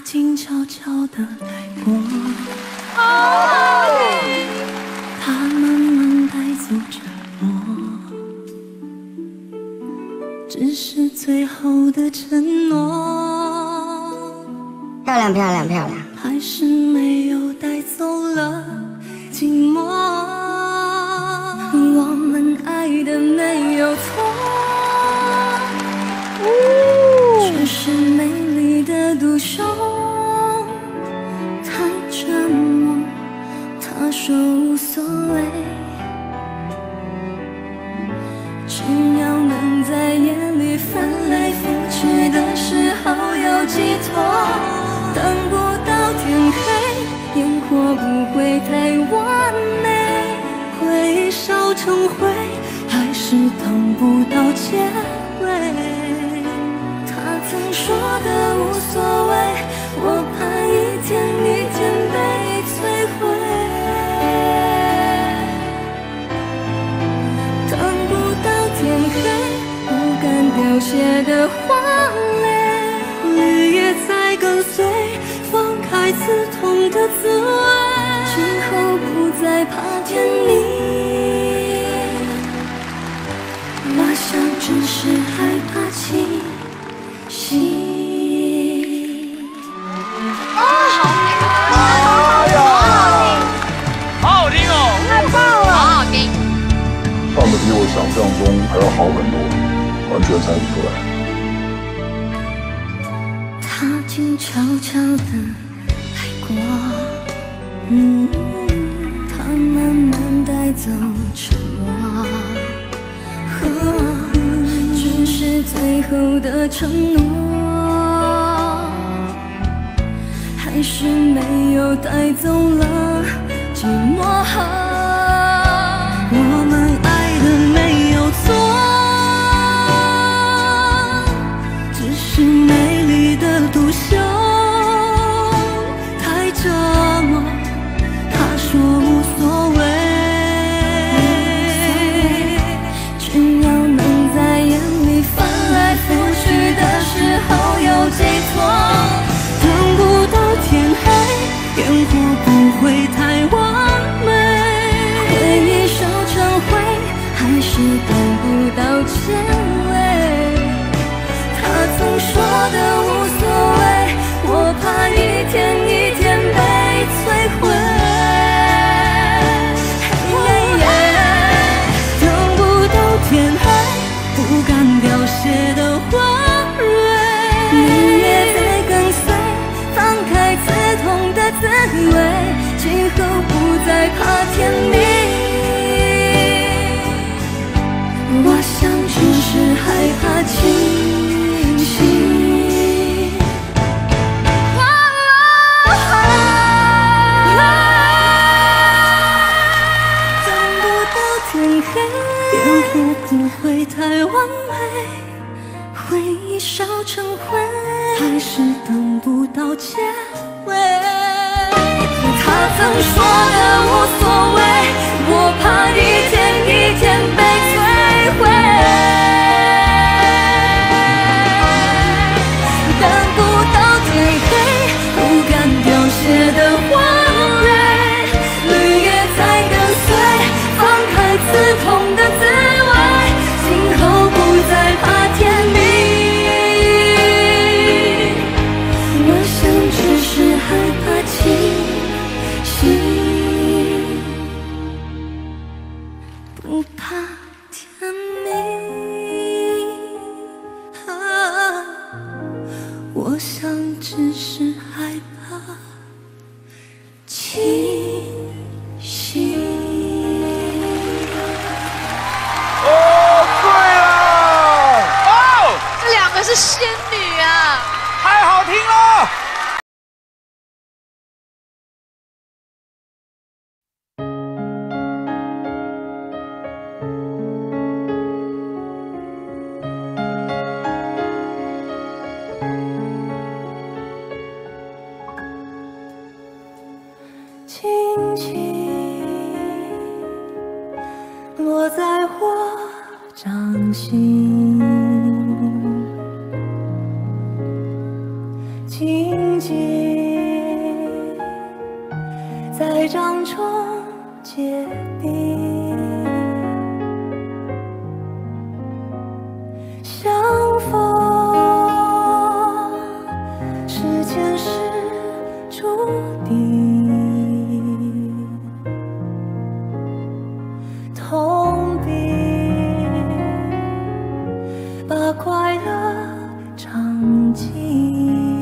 静悄悄地来过，它慢慢带走沉默，只是最后的承诺。 漂亮漂亮漂亮， 还是没有带走了寂寞。我们爱的没有错，却是美丽的独秀。太折磨，他说无所谓，只要能在夜里翻来覆去的时候有寄托。等不到天黑，烟火不会太完美，回忆烧成灰，还是等不到结尾。他曾说的无所谓，我怕一天一天被摧毁。等不到天黑，不敢凋谢的花蕾，绿叶在跟随，放开刺痛的滋味，今后不再怕天明。我想只是害怕清醒。 好好听哦， 太棒了， 好好听。 唱的比我想象中还要好很多，完全猜不出来。 他静悄悄地来过，他慢慢带走沉默，只是最后的承诺，还是没有带走了寂寞。我们爱的没有错，只是美丽的独秀。太折磨，他说无所谓，只要能在眼里翻来覆去的时候有寄托。等不到天黑，烟火不会太完美，回忆烧成灰，还是等不到结尾。他曾说的无所谓，我怕一天一天被摧毁。等不到天黑，不敢凋谢的花蕊，绿叶在跟随，放开刺痛的滋味，今后不再怕天明。我想只是害怕清醒。等不到天黑，烟火不会太完美，回忆烧成灰，还是等不到结尾。他曾说的无所谓，我怕一天一天被摧毁。等不到天黑，不敢凋谢的花蕊，绿叶在跟随，放开刺痛的滋味，今后不再怕天明。我想只是害怕清醒，不怕天明。我想只是害怕清醒。 对了，哦， 这两个是仙女啊！ 太好听了。 轻轻落在我掌心，轻会掌中结冰，相逢是前世注定，痛并把快乐尝尽。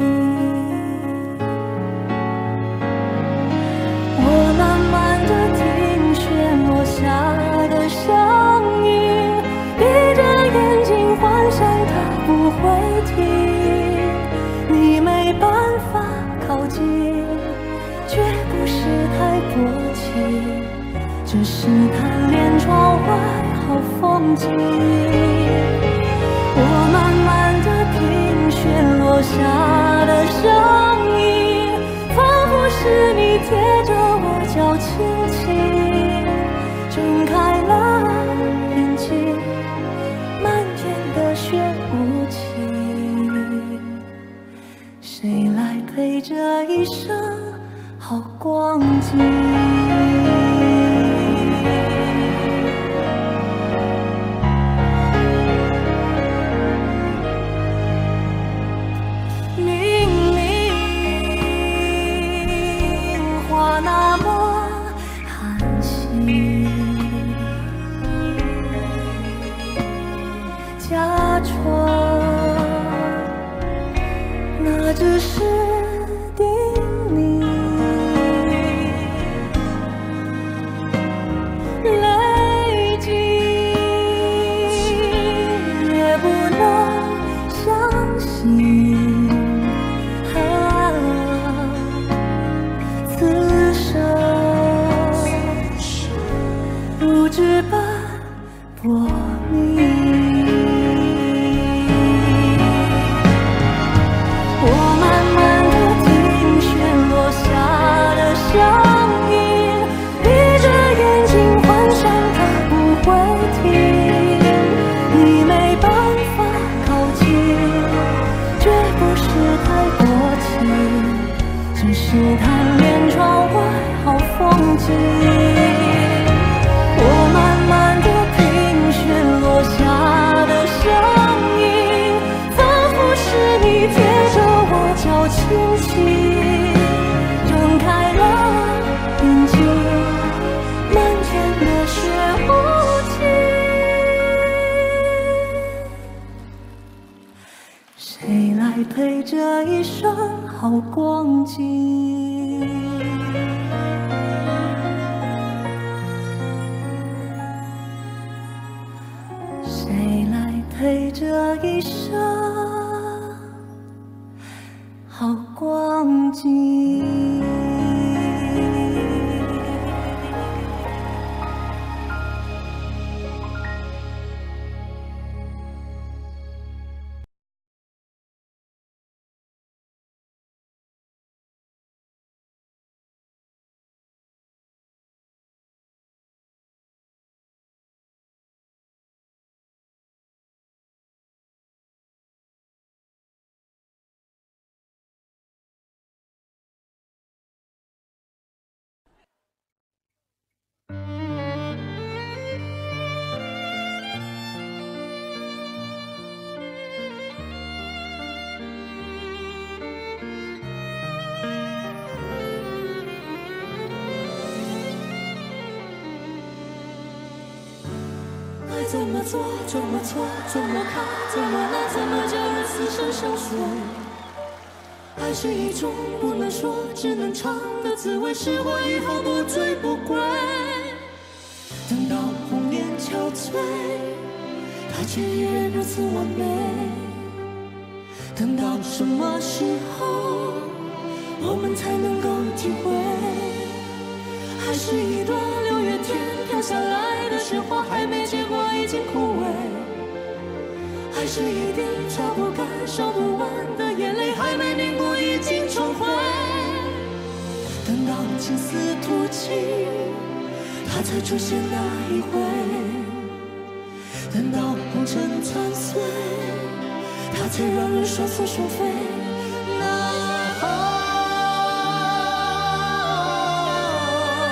你没办法靠近，绝不是太薄情，只是贪恋窗外好风景。我慢慢地品选落下的声音，仿佛是你贴着我脚轻轻睁开了眼睛，漫天的雪无情，谁来陪这一生好光景？明明话那么含蓄，假装那只是叮咛，累积也不能相信，此生如纸般薄命。是贪恋窗外好风景，我慢慢地品选落下的声音，仿佛是你贴着我脚轻轻睁开了眼睛，漫天的雪无情，谁来陪这一生好光景？谁来陪这一生好光景？怎么做？怎么错？怎么看？怎么来？怎么叫人死生相随？爱是一种不能说，只能尝的滋味，是我以后不醉不归。等到红颜憔悴，它却依然如此完美。等到什么时候，我们才能够体会？还是一朵六月天飘下来的雪花，还没结果已经枯萎。还是一滴擦不干烧不完的眼泪，还没凝固已经重回。等到情丝吐尽，它才出现那一回。等到红尘残碎，它才让人双宿双飞。那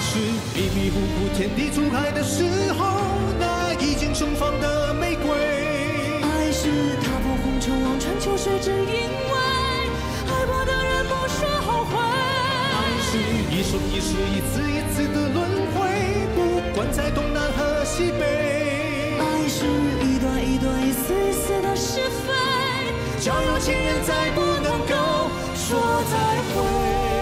是迷迷糊糊天地初开的时候，那已经盛放的玫瑰。 爱是踏破红尘望穿秋水，只因为爱过的人不说后悔。 爱是一生一世一次一次的轮回，不管在东南和西北。 爱是一段一段一丝一丝的是非， 交有情人再不能够说再会。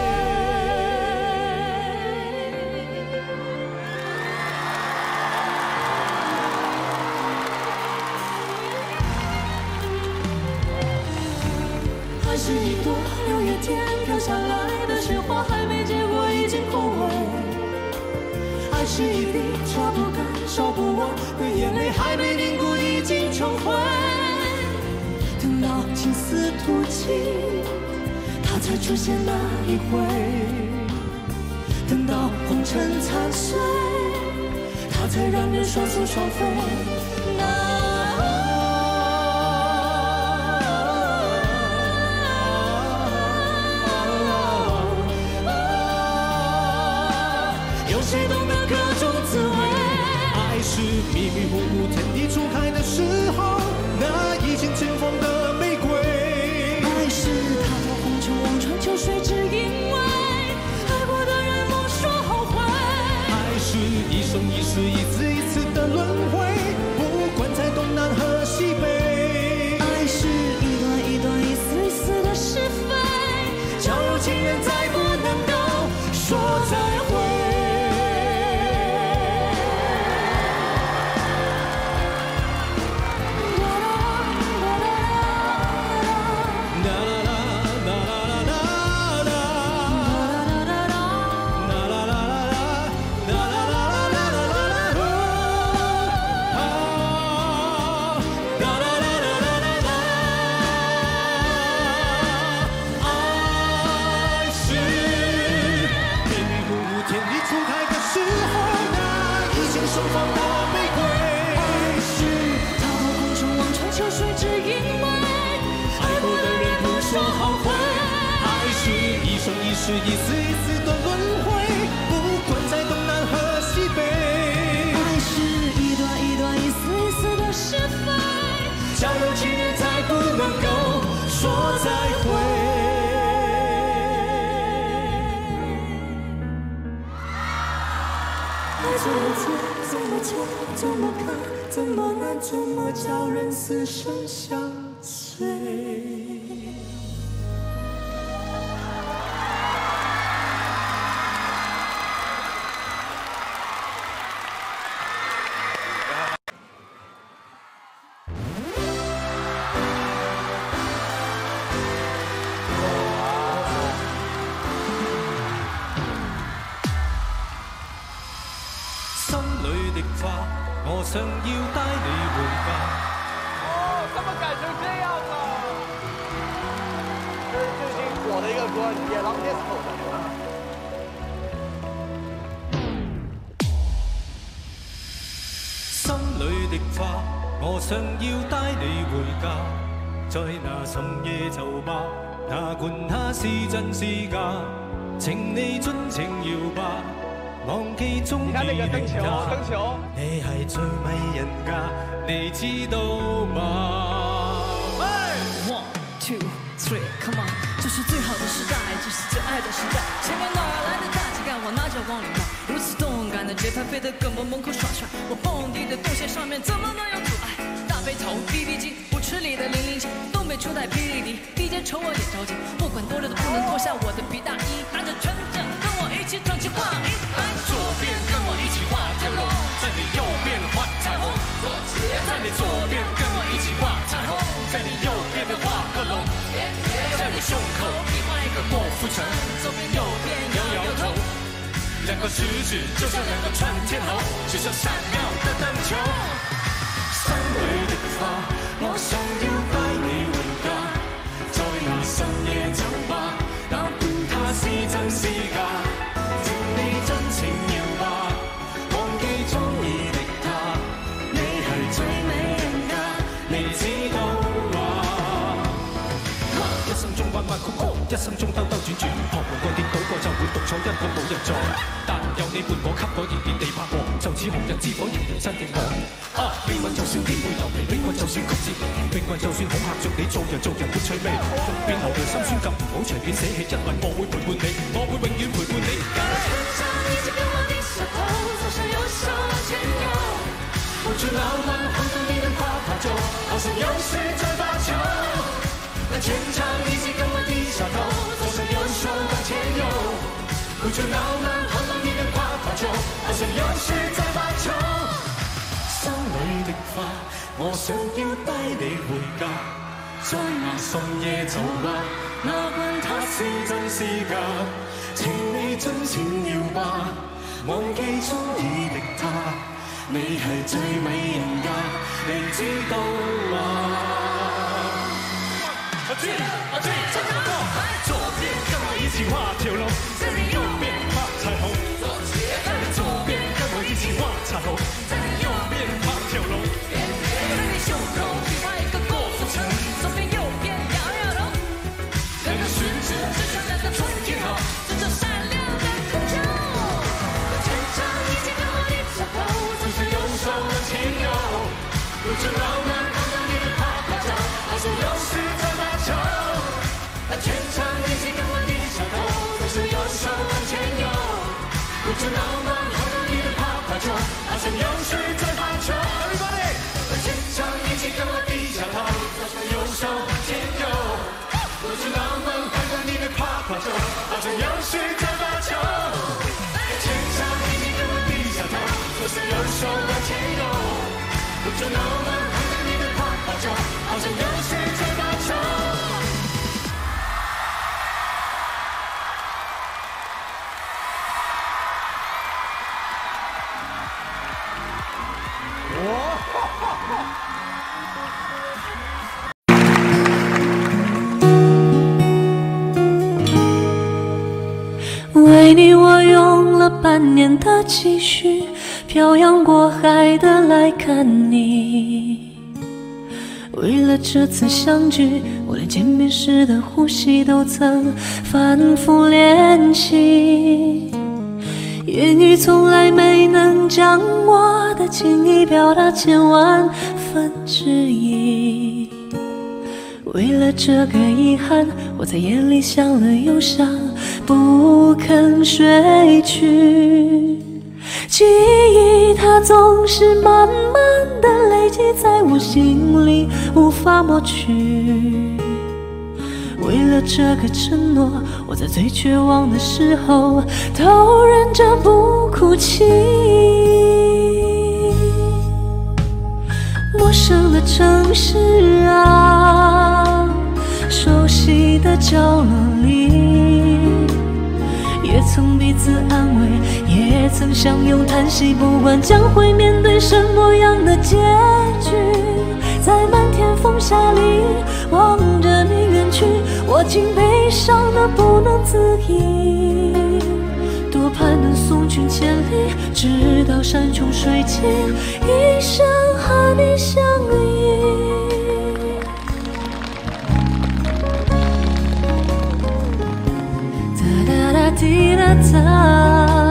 爱是一朵六月天飘下来的雪花，还没结果已经枯萎。爱是一滴擦不干烧不完的眼泪，还没凝固已经成灰。等到青丝吐尽，它才出现那一回。等到红尘残碎，它才让人双宿双飞。 谁懂得各种滋味？爱是迷迷糊糊天地初开的时候，那已经绽放的玫瑰。 爱是踏破红尘望穿秋水，只因为爱过的人不说后悔。 爱是一生一世一次一次的轮回，不管在东南和西北。 爱是一段一段一丝一丝的是非， 交有情人再不能够说再会。盛放的玫瑰， 爱是踏破红尘望穿秋水，只因为爱过的人不说后悔。 爱是一生一世一次一次的轮回，不管在东南和西北。 爱是一段一段一丝一丝的是非， 交有情人才不能够说再会。 爱怎么做，怎么错，怎么看，怎么难，怎么叫人死生相随。 我想要帶你回家。 哦，怎麼改成這樣啊？這是最近火的一個歌，野狼 disco 的。 心裏的花，我想要帶你回家。在那深夜酒吧，哪管它是真是假，請你盡情搖吧。忘記中意的他，你係最迷人㗎，你知道嗎 ？One, two, three, come on， 这是最好的时代，这是最爱的时代。前面哪来的大气概，我拿着往里跑，如此动感的节拍，飞得跟我门口耍帅。我蹦迪的动线上面怎么能有阻碍？大背头 BB 机，舞池里的007，东北初代霹雳迪 DJ 瞅我也着急，不管多累都不能脱下我的皮大衣，拿着权杖跟我一起唱起话。 左边跟我一起画条龙，在你右边画彩虹，在你左边跟我一起画彩虹，在你右边的画个龙，在你胸口你画一个莫福城，左边右边摇摇头，两个食指就像两个窜天猴，就像闪耀的灯球。心裏的花，我想要帶你回家，在那深夜酒吧，哪管它是真是假。你真情搖吧，忘記中意的他，你係最美人㗎，你知道嗎？一生中彎彎曲曲，一生中兜兜轉轉，彷徨過跌倒過就會獨坐，因為冇人在。但有你伴我，給我熱烈地拍和，就似紅日之火，燃燃身的我。命運就算顛沛流離，命運就算曲折，命運就算恐嚇着你，做人沒趣味，容別流淚心酸感，唔好隨便捨棄，因為我會陪伴你，我會永遠陪伴你。 已經跟我低下頭，左手右手往前游，不知浪漫晃動你的花花酒，好像又是在發球。那全場已經跟我低下頭，左手右手往前游，不知浪漫晃動你的花花酒，好像又是在發球。 心裏的花，我想要帶你回家，在那深夜走吧，哪管它是真是假，請你盡情搖吧，忘記中意的他，你係最美人家，你知道嗎？左邊跟我一起畫條龍，在你右邊畫彩虹。左邊跟我一起畫彩虹，在你右邊畫條龍。在你胸口畫一個郭富城，左邊右邊搖搖頭。跟着順着最漂亮的春天好，順着閃亮的空中。 全場已經跟我低下頭，左手右手往前游，不知浪漫晃動你的花花酒，好像又是在發球。全場已經跟我低下頭，左手右手往前游，不知浪漫晃動你的花花酒，好像又是在發球。全場已經跟我低下頭，左手右手往前游，不知浪漫晃動你的花花酒，好像又是在發球。全場已經跟我低下頭，左手右手往前游，不知浪漫晃動你的花花酒，好像又是在發球。 为你我用了半年的积蓄，漂洋过海的来看你。为了这次相聚，我连见面时的呼吸都曾反复练习。言语从来没能将我的情意表达千万分之一。为了这个遗憾，我在夜里想了又想，不肯睡去。记忆它总是慢慢的累积在我心里，无法抹去。为了这个承诺，我在最绝望的时候都忍着不哭泣。陌生的城市啊，熟悉的角落里，也曾彼此安慰，也曾相拥叹息，不管将会面对什么样的结局。在漫天风沙里望着你远去，我竟悲伤得不能自已。多盼能送君千里，直到山穷水尽，一生和你相依。哒哒哒滴哒哒。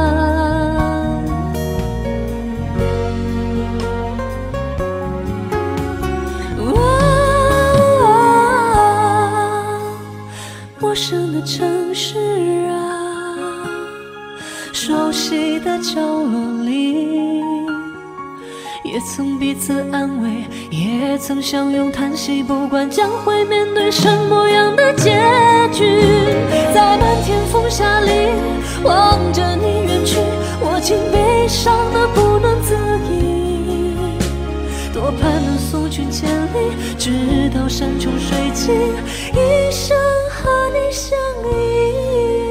陌生的城市啊，熟悉的角落里，也曾彼此安慰，也曾相拥叹息，不管将会面对什么样的结局。在漫天风沙里望着你远去，我竟悲伤得不能自已。多盼能送君千里，直到山穷水尽，一生和你相依。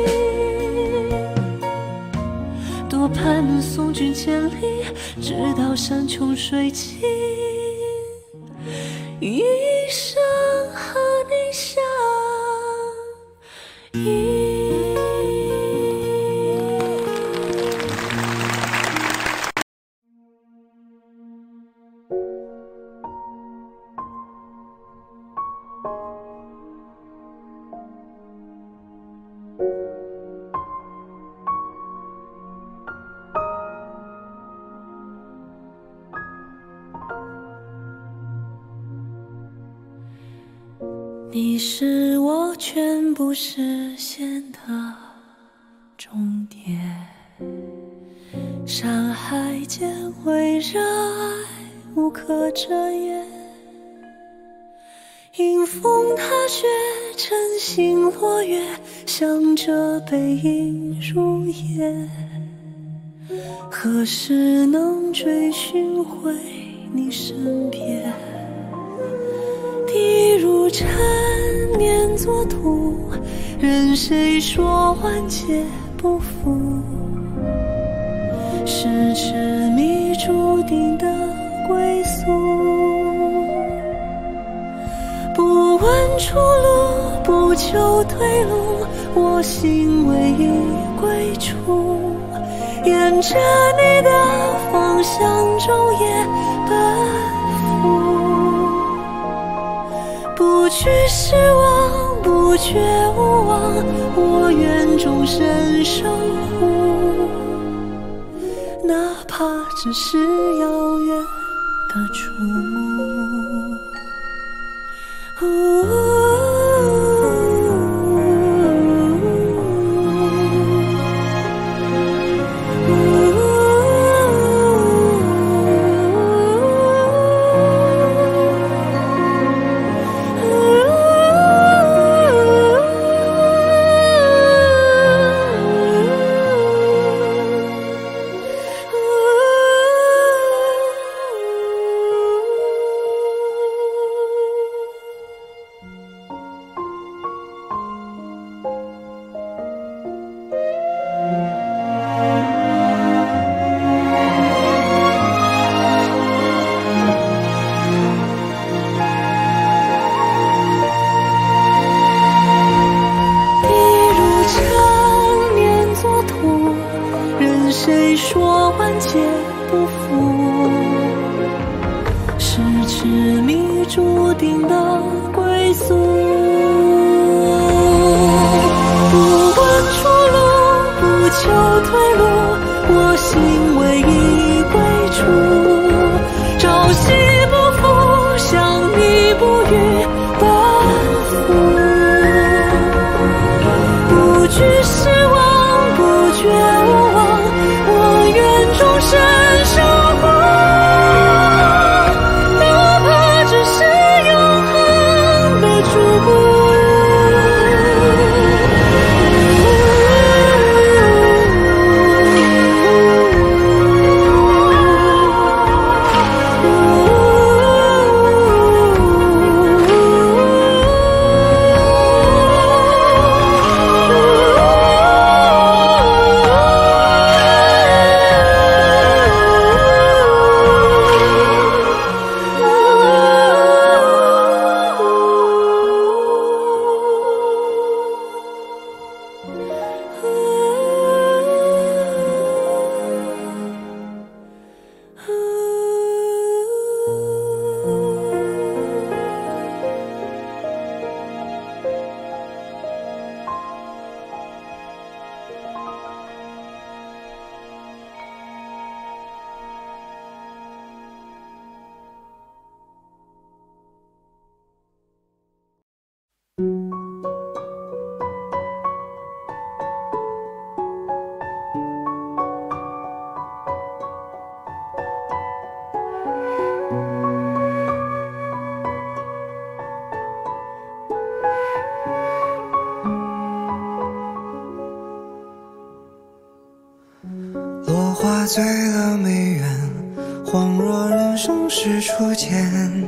多盼能送君千里，直到山穷水尽，一生和你相依。 你是我全部实现的终点。山海间为热爱无可遮掩，迎风踏雪晨星落月，向着背影入眼。何时能追寻回你身边？地如尘，念作土，任谁说万劫不复。是执迷注定的归宿，不问出路，不求退路，我心唯一归处。沿着你的方向昼夜奔赴，不惧失望，不觉无望，我愿终身守护，哪怕只是遥远的触目。谁说万劫不复？是执迷注定的归宿。不问出路，不求退路，我心唯一归处。朝夕不负，向你不渝奔赴。不惧失望，不觉无望，我愿终身守护，哪怕只是永恒的祝福。 落花醉了梅园，恍若人生是初见。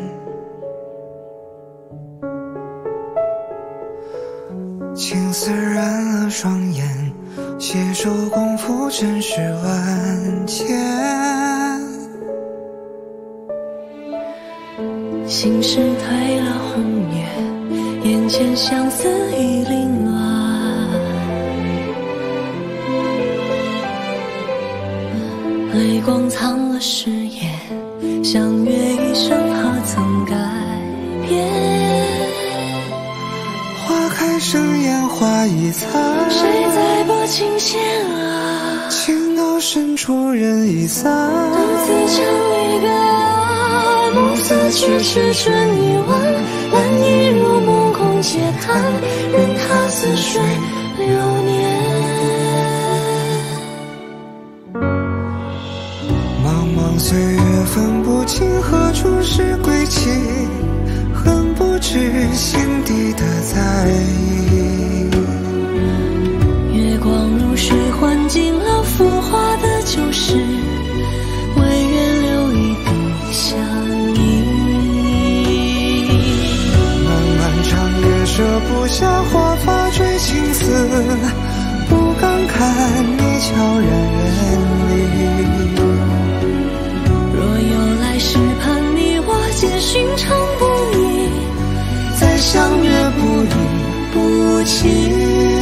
青丝染了双眼，携手共赴尘世万千。 心事褪了红颜，眼前相思已凌乱。泪光藏了誓言，相约一生何曾改变？ 花开生烟花易残， 谁在拨琴弦啊？ 情到深处人已散， 独自唱离歌，暮色却是春已晚，蓝衣如梦空空嗟叹，任它似水流年。 茫茫岁月分不清何处是归期，恨不知心底的在意。 月光如水换尽了浮华的旧事，唯愿留一笔相依。 漫漫长夜舍不下华发追青丝，不敢看你悄然远离。 若有来世盼你我皆寻常不易，再相约不离不弃。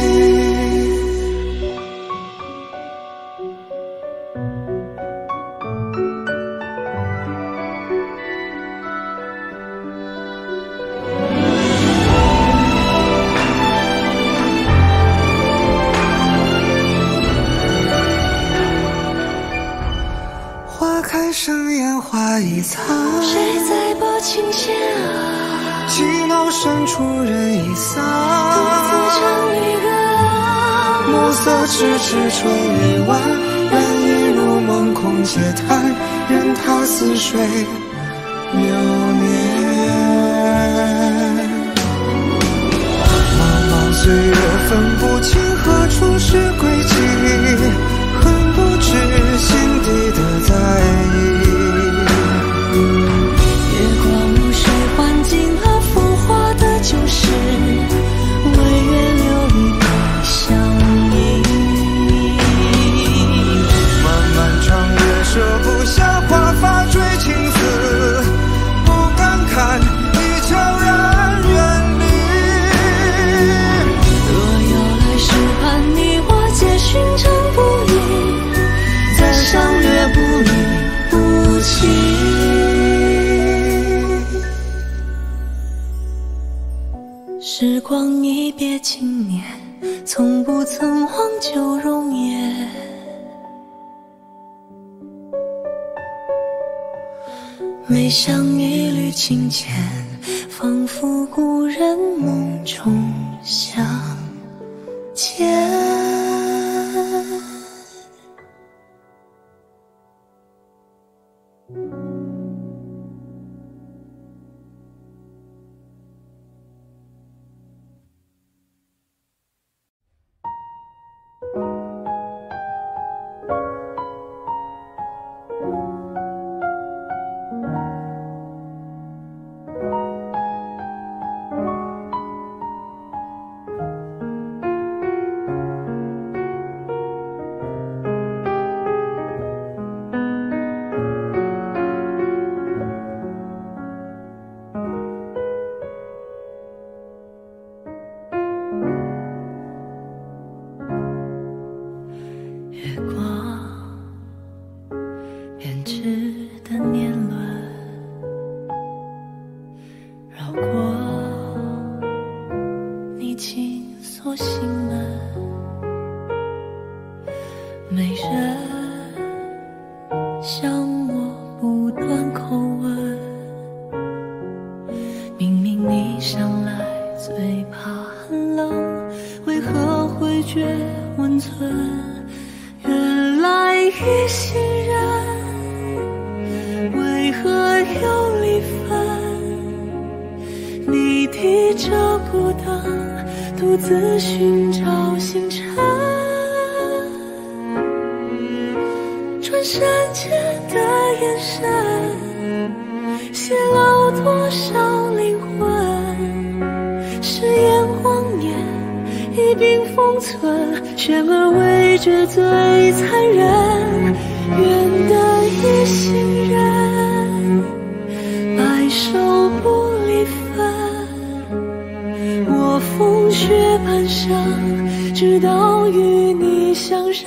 花开生烟花已残， 谁在拨琴弦啊？ 寂寥深处人已散， 独自唱离歌。 暮色迟迟春已晚，人已入梦空嗟叹，任它似水流年。茫茫岁月分不清何处是归期，恨不知心底的在意。 月光如水换尽了浮华的旧事，唯愿留一笔相依。 漫漫长夜舍不下华发追青丝，不敢看你悄然远离。 若有来世盼你我皆寻常不易，再相约不离不弃。时光一别经年，从不曾忘旧容颜。每想一缕清浅，仿佛故人梦中相见。月光编织的年轮，绕过你紧锁心门，没人向我不断口吻，明明你向来最怕寒冷，为何会觉温存？原来一行人，为何又离分？你提着孤灯，独自寻找星辰。转瞬间的眼神，泄露多少灵魂？誓言谎言一并封存，悬而未决最残忍。愿得一行人，白首不离分。我风雪半生，直到与你相认。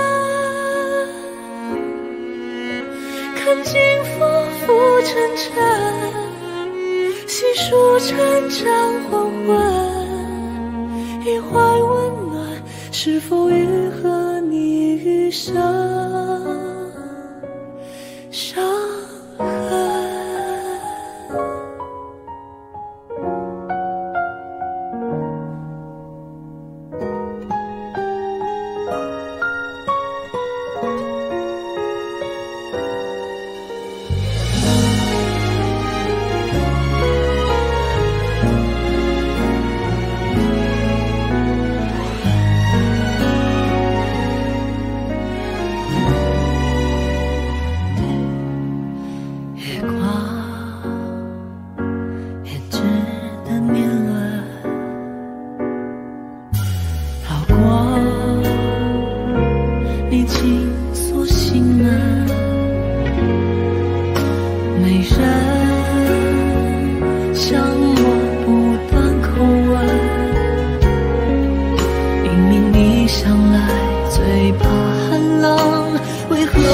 看尽浮浮沉沉，细数成长黄昏，一怀温暖，是否愈合你余生伤痕？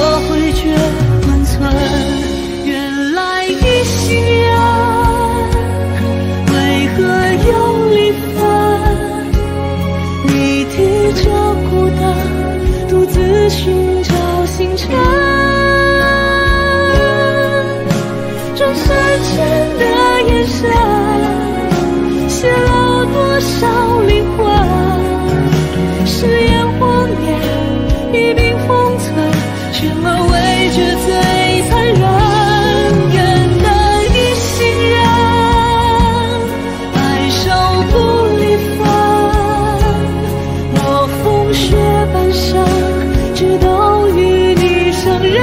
我回绝温存。原来一心人，为何又离分？你提着孤单，独自寻找星辰。转身前的眼神，泄露多少灵魂？誓言谎言，一并封存，全而为绝最残忍。愿能一心人，白首不离分。我风雪半生，直到与你相认。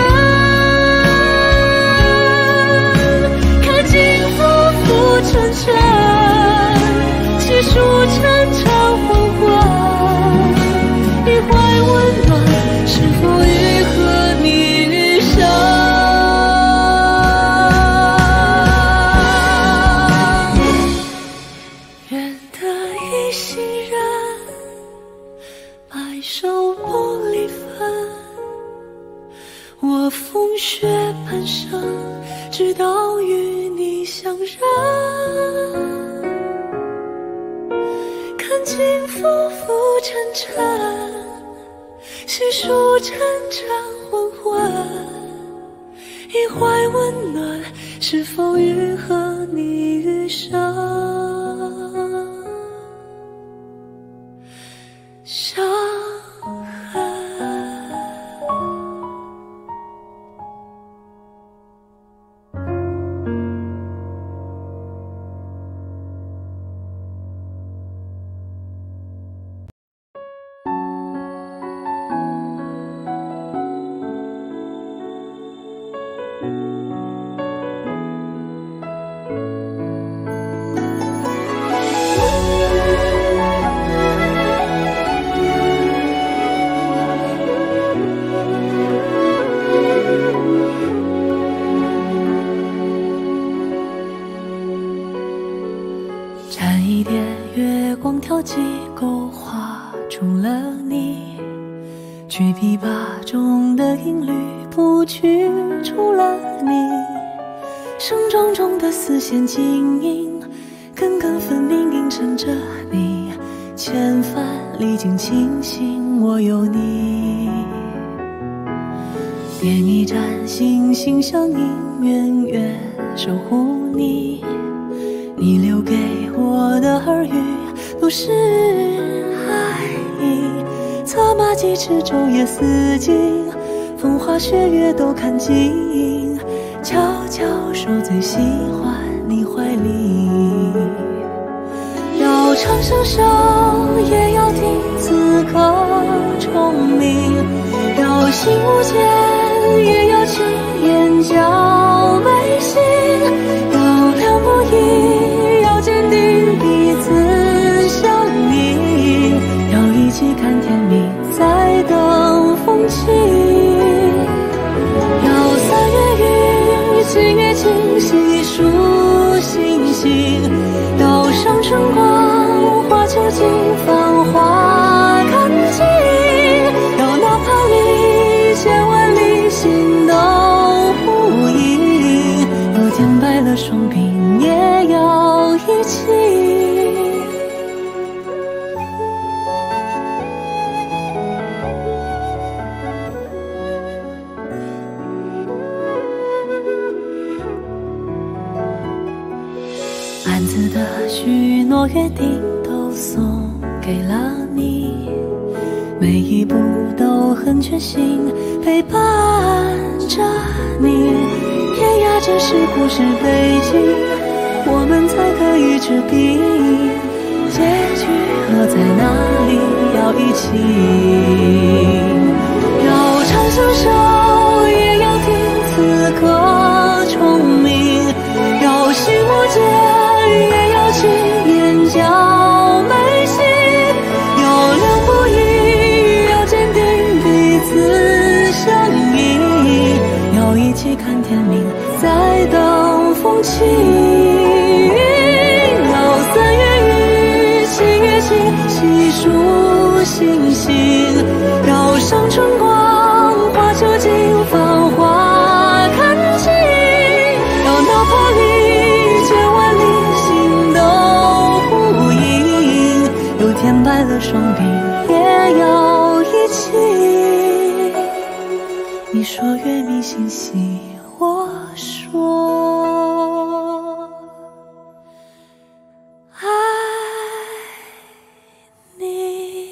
看尽浮浮沉沉，细数沉沉黄昏。一怀温暖，是否愈合你余生？愿得一心人，白首不离分。我风雪半生，直到与你相认。看尽浮浮沉沉，细数沉沉昏昏。一怀温暖，是否愈合你余生？伤痕。沾一点月光挑几勾画出了你，去琵琶中的音律谱曲出了你，声状中的丝线晶莹，根根分明映衬着你，千帆历经清醒我有你。点一盏心心相印，远远守护你，你留给我的耳语都是爱意，策马疾驰昼夜四季，风花雪月都看尽，悄悄守最喜欢你怀里。要长相守，也要听此刻虫鸣，要心无间，也要亲眼交眉心，要两不疑，要坚定彼此相依，要一起看天明，再等风起。要3月雨，7月晴，细数星星，要上春光，花秋尽，繁花看尽，要哪怕离千万里，心都呼应，要颠败了双鬓，也要一起。暗自的许诺约定都送给了你，每一步都很全心陪伴着你，天涯这是故事悲剧，我们才可以持笔，结局何在哪里，要一起，要长相守，也要听此刻虫鸣，要心无间，也要亲眼交眉心，要两不疑，要坚定彼此相依，要一起看天明，再等风起。要3月雨，7月晴，细数星星，要上春光，花秋尽。 双臂也要一起。你说月明星稀，我说爱你。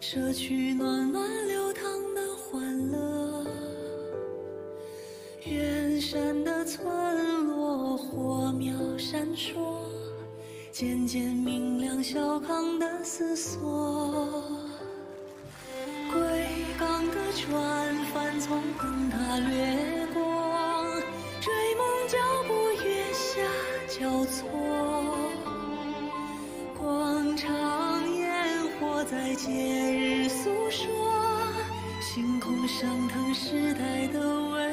摄取暖暖流淌的欢乐。远山的村落火苗闪烁，渐渐明亮小康的思索。归港的船帆从灯塔掠过，追梦脚步月下交错。广场烟火在节日诉说，星空升腾时代的巍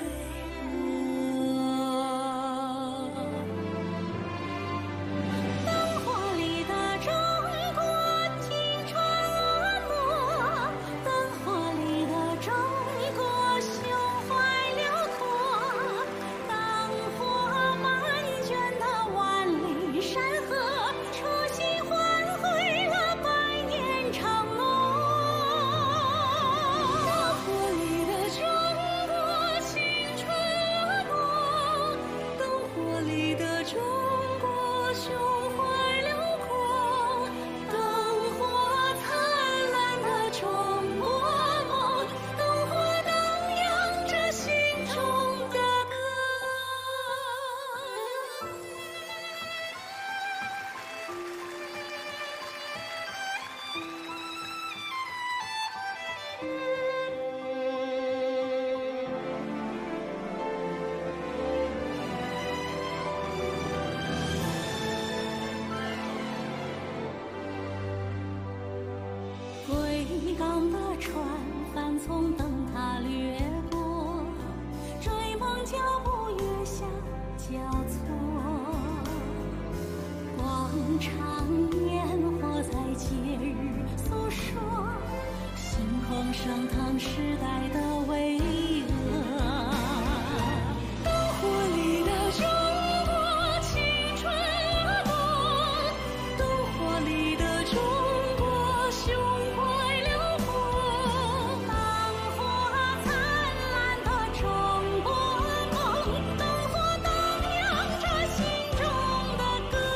上唐时代的巍峨，灯火里的中国青春乐动，灯火里的中国胸怀辽阔，灯火灿烂的中国梦，灯火荡漾着心中的歌。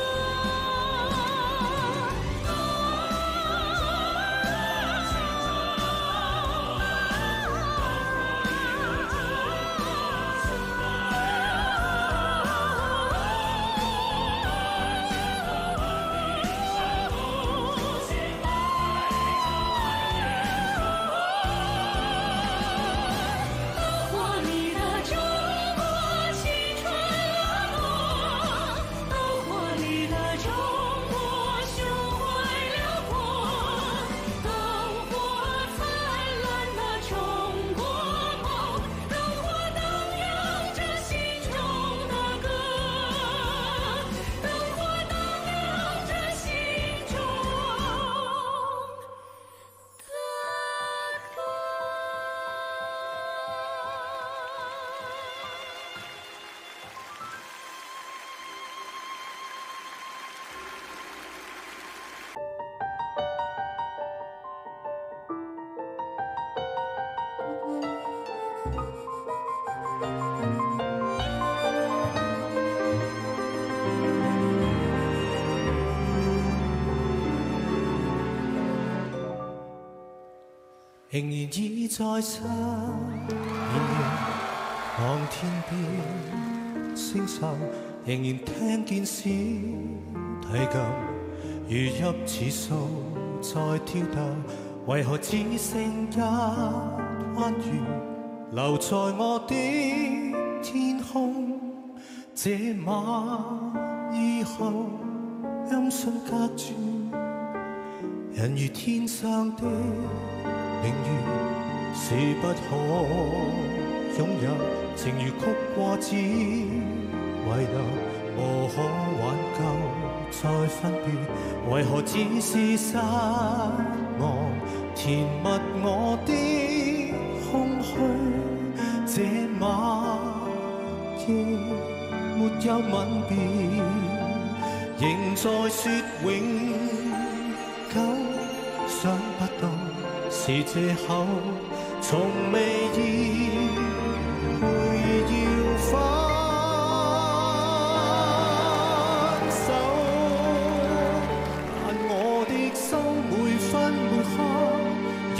仍然倚在失眠望天邊星宿，仍然聽見小提琴如泣似訴在跳逗，為何只剩一彎月留在我的天空？這晚以後音訊隔絕，人如天上的明月是不可擁有，情如曲過只遺留，無可挽救再分別，為何只是失望填密我的空虛？這晚夜沒有吻別，仍在說永久，想不到是藉口，從未意會要分手，但我的心每分每刻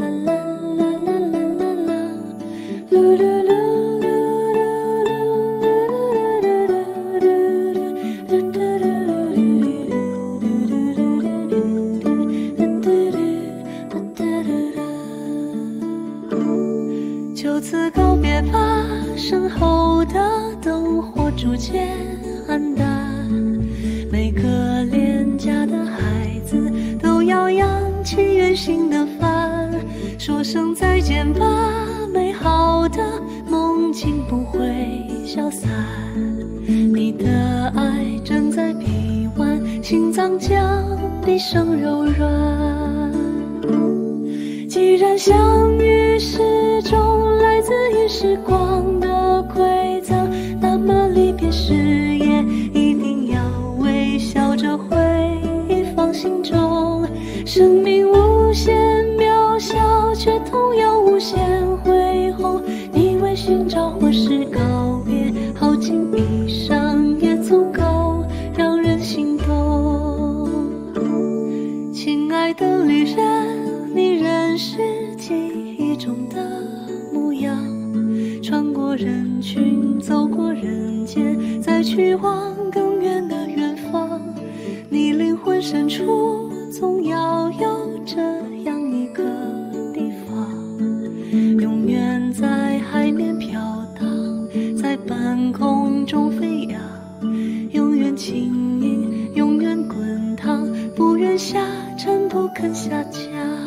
此告别吧，身后的灯火逐渐暗淡。每个恋家的孩子都要扬起远行的帆，说声再见吧，美好的梦境不会消散。你的爱正在臂弯，心脏将毕生柔软。既然相遇是种来自于时光的馈赠，那么离别时也一定要微笑着回放心中。生命无限渺小，却同样无限恢宏。你为寻找或是告别，耗尽一生也足够让人心动。亲爱的旅人，你仍是记忆中的模样，穿过人群，走过人间，再去往更远的远方。你灵魂深处总要有这样一个地方，永远在海面飘荡，在半空中飞扬，永远轻盈，永远滚烫，不愿下沉，不肯下降。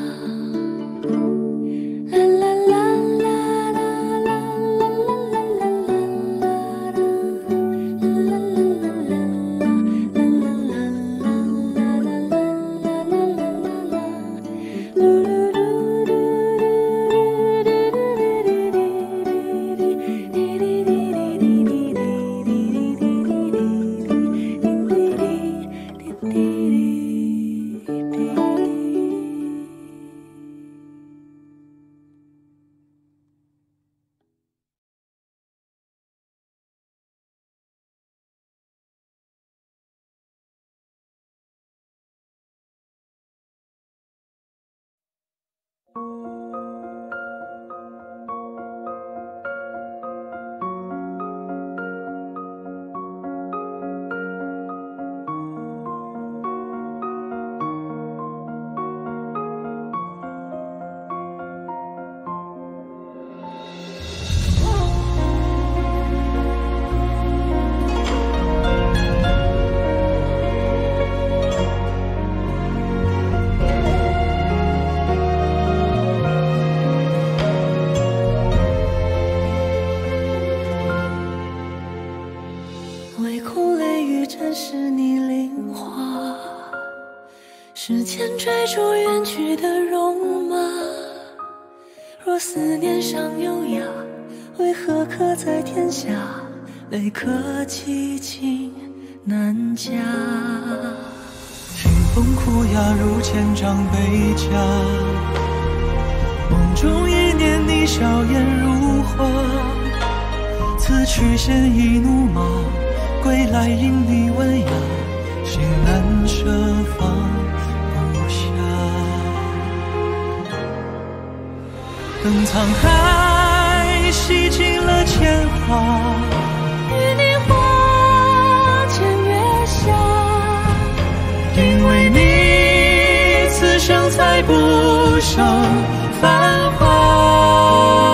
唯恐雷雨沾湿你灵花，时间追逐远去的戎马。若思念尚优雅，为何刻在天下，泪可凄清难加。 清风苦哑如千丈悲家，梦中一念你笑颜如花。此去现一怒马，归来因你温雅，心难舍放不下。等沧海洗尽了铅华， 与你花前月下。 因为你此生才不剩繁华。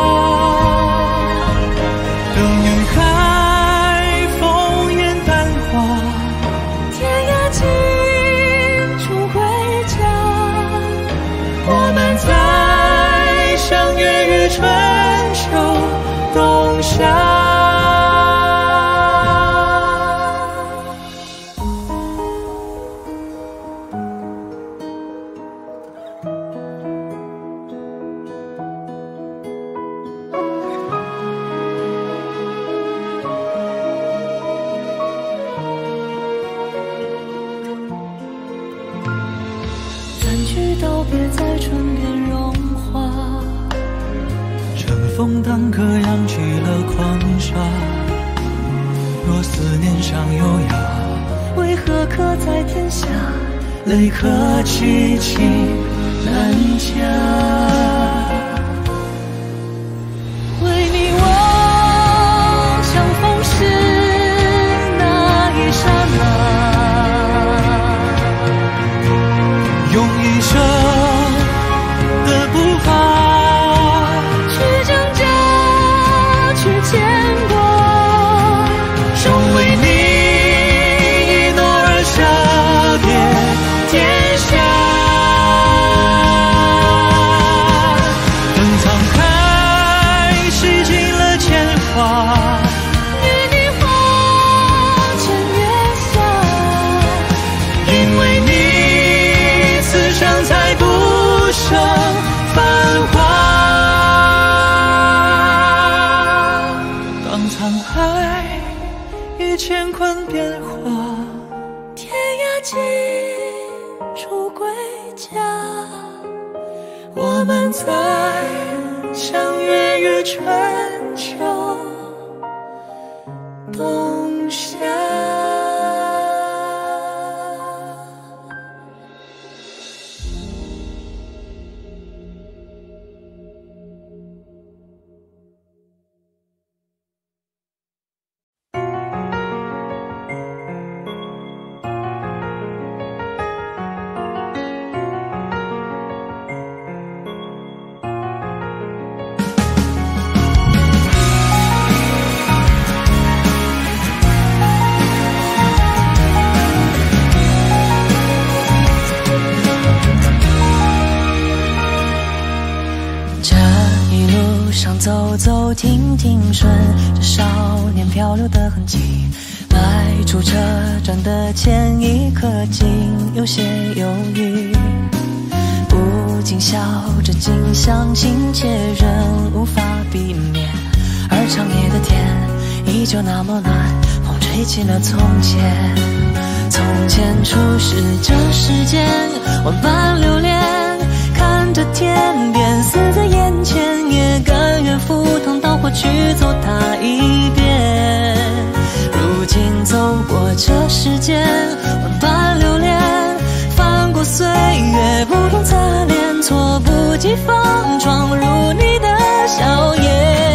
春秋冬夏。 三句道别在唇边融化， 风当歌扬起了狂沙。若思念尚优雅， 为何刻在天下， 泪可凄清难加。 为你望相逢时那一刹那， 用一生的不怕去挣扎。 变化， 天涯尽处归家， 我们在相约于春秋冬夏。 走走停停，顺着少年漂流的痕迹，来出车站的前一刻，竟有些犹豫。不禁笑着，竟相亲切，仍无法避免。而长夜的天依旧那么蓝，风吹起了从前。从前初识这世间，万般留恋。看着天边，死在眼前，也甘愿赴汤蹈火去走它一遍。如今走过这世间，万般留恋，翻过岁月不同侧脸，措不及防闯入你的笑颜。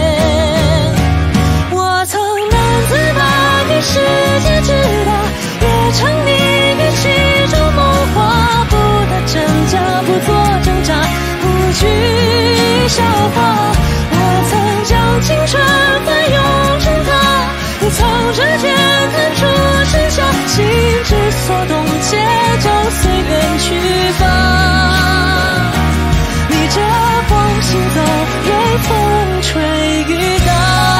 我曾难自拔，给世界直达，也沉溺于其中梦话，不打真假，不做挣扎，不惧笑话。我曾将青春翻涌成她，你从指尖弹出盛夏，心之所动，且就随缘去吧。逆着风行走，任风吹雨打。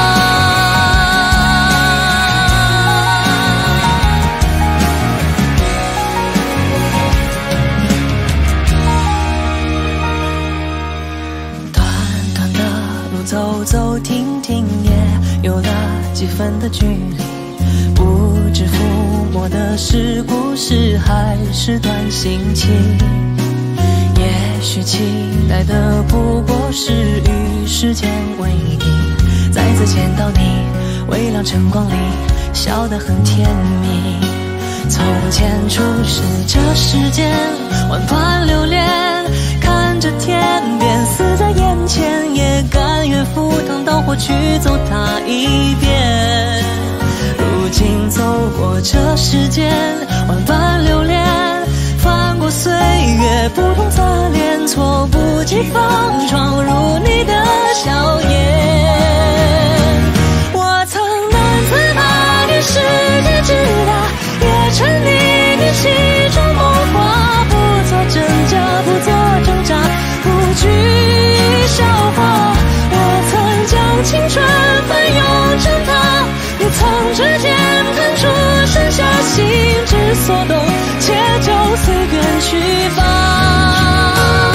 走走停停，也有了几分的距离，不知抚摸的是故事，还是段心情。也许期待的不过是与时间为敌，再次见到你，微亮晨光里笑得很甜蜜。从前初识这世间，万般留恋，看着天边，死在眼前，也甘愿赴汤蹈火去走它一遍。如今走过这世间，万般留恋，翻过岁月不同侧脸，措不及防闯入你的笑颜。我曾难自拔，给世界直达，也沉溺于其中梦话，不做真假，不做挣扎，不惧笑话。我曾将青春翻涌成她，你从指尖弹出盛夏，心之所动，且就随缘去吧。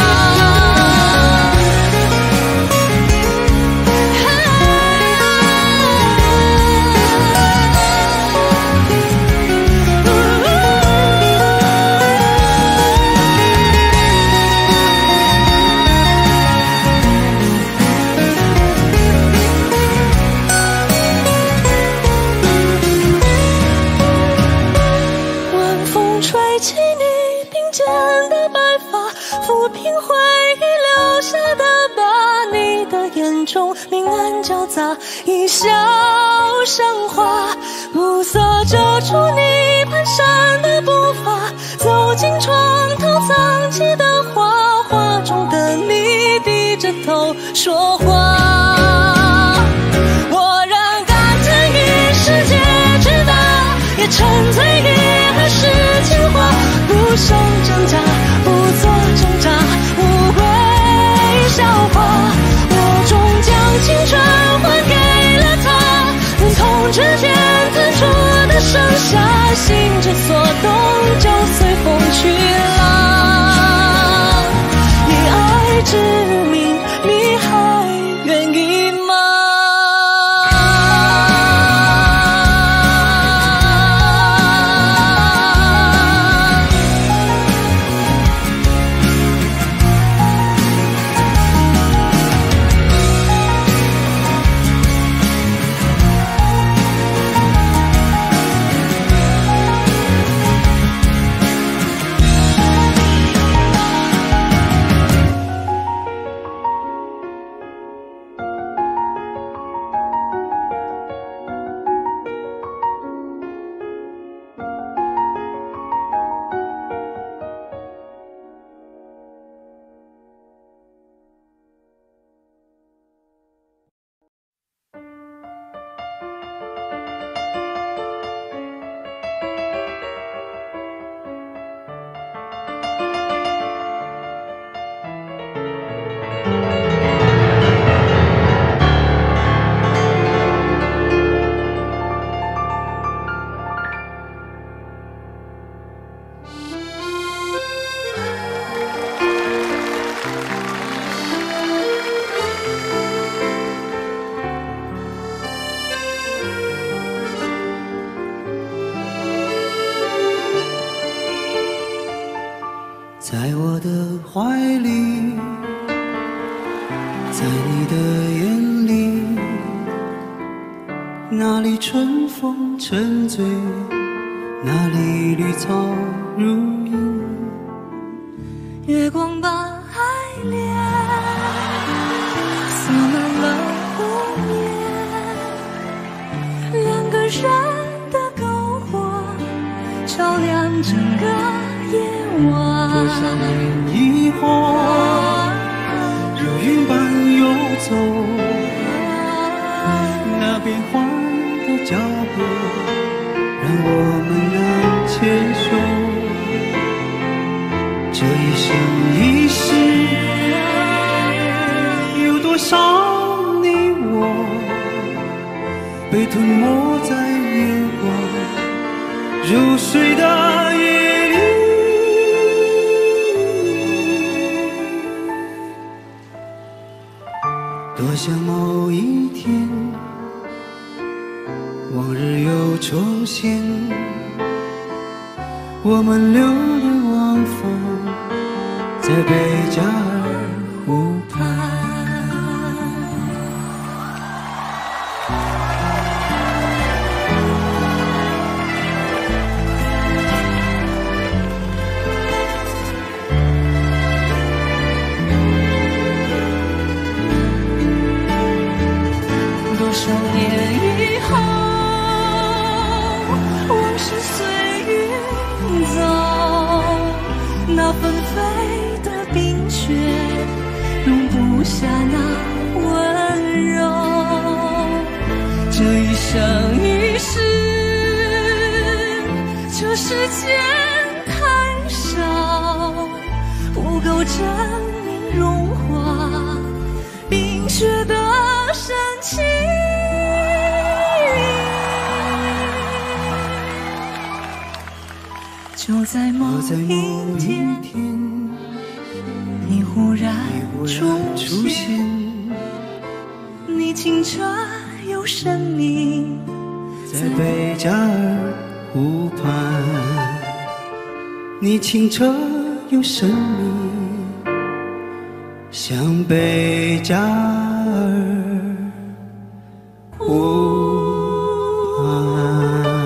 明暗交杂，一笑生花，暮色遮住你蹒跚的步伐，走进床头藏起的画，画中的你低着头说话。我让感情与世界直达，也沉醉于海市情话，不生挣扎，不做挣扎，无归笑话。终将青春还给了他，从指尖弹出的盛夏，心之所动，就随风去了。以爱之名，你还愿意吗？ 在你的眼里，哪里春风沉醉，哪里绿草如茵。 月光把爱恋洒满了湖面，两个人的篝火照亮整个夜晚。 多少年以后，如云般游走，那变幻的脚步让我们难牵手。这一生一世，有多少你我被吞没在月光如水的夜里。多想某一天，往日又重现，我们流连忘返在贝加尔湖畔。 多少年以后，往事随云走，那纷飞的冰雪容不下那温柔。这一生一世，这世间太少，不够证明融化冰雪的深情。就在某一天，你忽然出现，你清澈又神秘， 在贝加尔湖畔，你清澈又神秘，像贝加尔湖畔。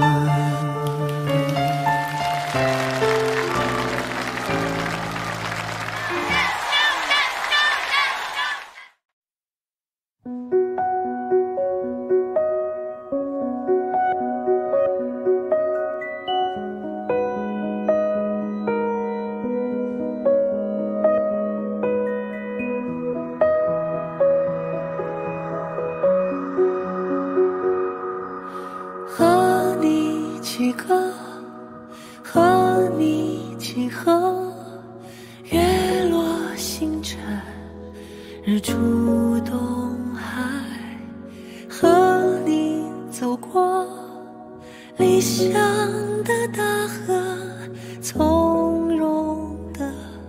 和你起歌，和你起河，月落星辰，日出东海，和你走过理想的大河，从容地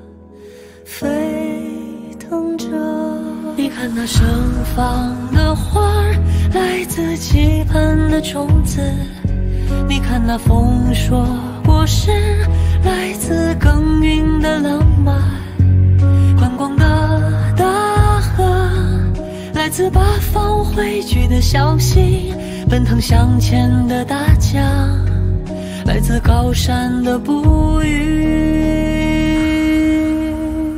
飞腾着。你看那盛放的花儿，来自期盼的种子；你看那丰硕果实，来自耕耘的浪漫。宽广的大河，来自八方汇聚的小溪；奔腾向前的大江，来自高山的哺育。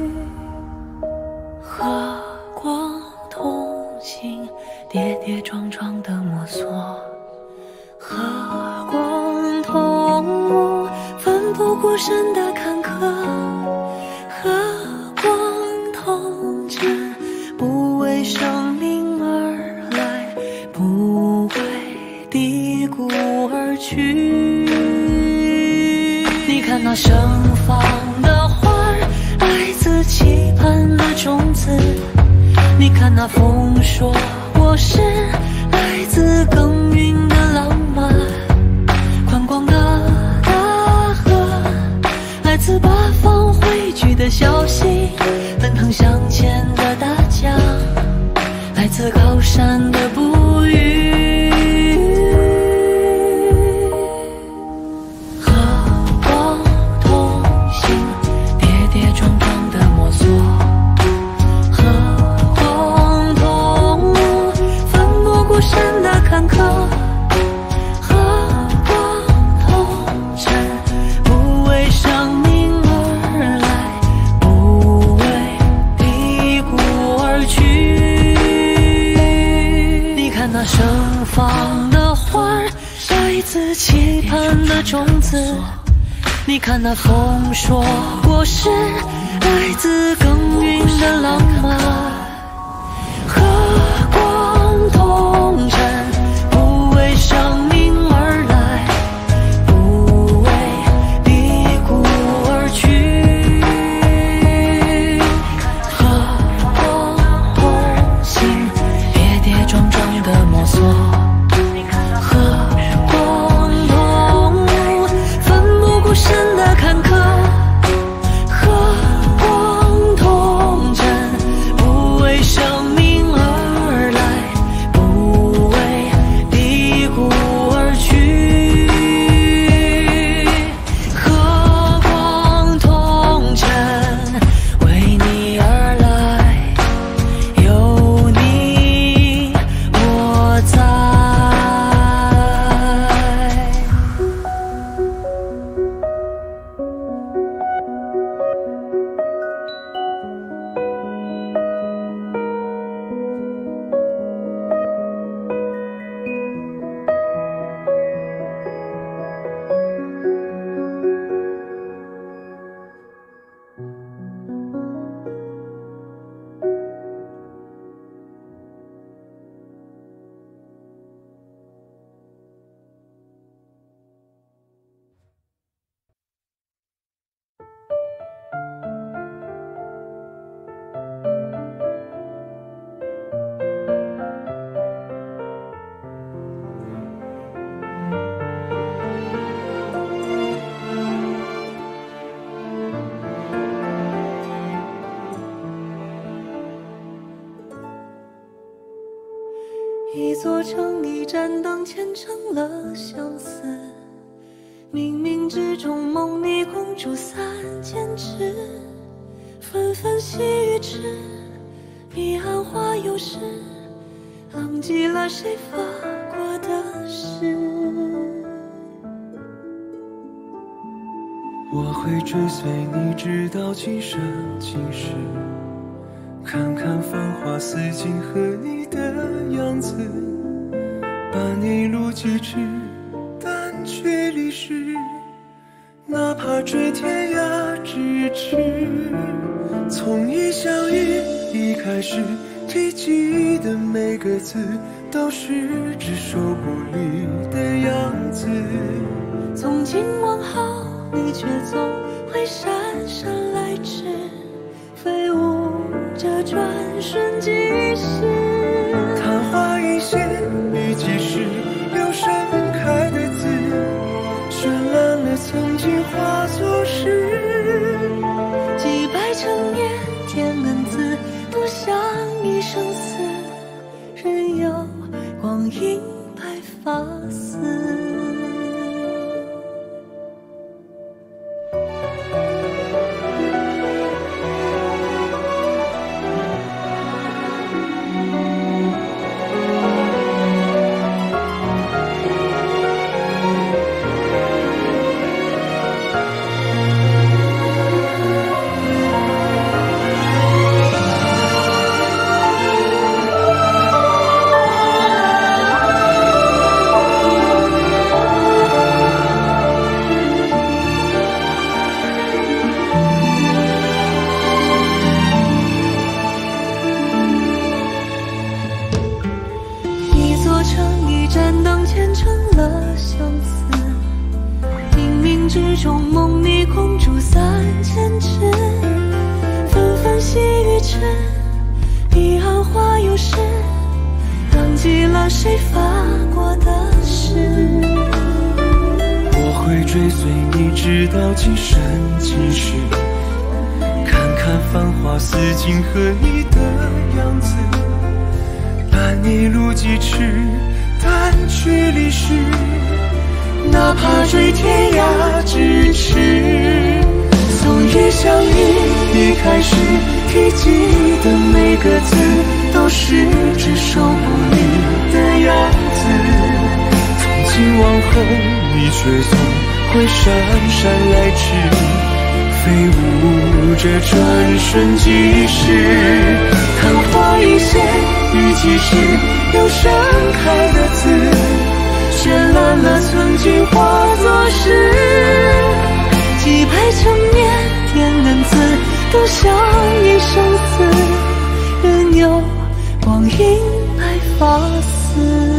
和光同行，跌跌撞撞的摸索；和光同舞，奋不顾身的坎坷；和光同志，不为生命而来，不为低谷而去。你看那盛放的花儿，来自期盼的种子；你看那丰硕果实，来自耕耘的浪漫。宽广的大河，来自八方汇聚的小溪；奔腾向前的大江，来自高山的哺育。和光同行，跌跌撞撞的摸索；和光盛放的花儿，来自期盼的种子。你看那风说过是来自耕耘的浪漫。和光同尘，不为生命而来，不为离孤而去。和光同行，跌跌撞撞的摸索。和光同舞，奋不顾身的坎坷。和光同尘，不为生命而来，不为离孤而去。和光同尘，为你而来，有你我在。一座城，一盏灯，虔诚了相思。冥冥之中，梦里共筑3000尺，纷纷细雨迟。彼岸花又是浪迹了谁发过的誓。 我会追随你直到今生今世，看看繁华似锦和你的样子，把你路几尺，但却离世，哪怕追天涯咫尺。从一相遇一开始，提及的每个字都是只手不离的样子。 从今往后，你却总会姗姗来迟，飞舞这转瞬即逝。 昙花一现，你即是留盛开的字，绚烂了曾经化作诗。 几百成年天恩字，独享一生死，任由光阴白发丝。梦里共筑3000尺，纷纷细雨迟，彼岸花又是浪迹了谁发过的誓。 我会追随你直到今生今世，看看繁华似锦和你的样子，把你路几尺，但却离世，哪怕追天涯咫尺。从一相遇一开始，提及的每个字都是只手不离的样子。从今往后，你却总会姗姗来迟，飞舞着转瞬即逝。昙花一现，雨几时， 有盛开的字，绚烂了曾经化作诗。几百成年天人字，都像一生死，任由光阴来发丝。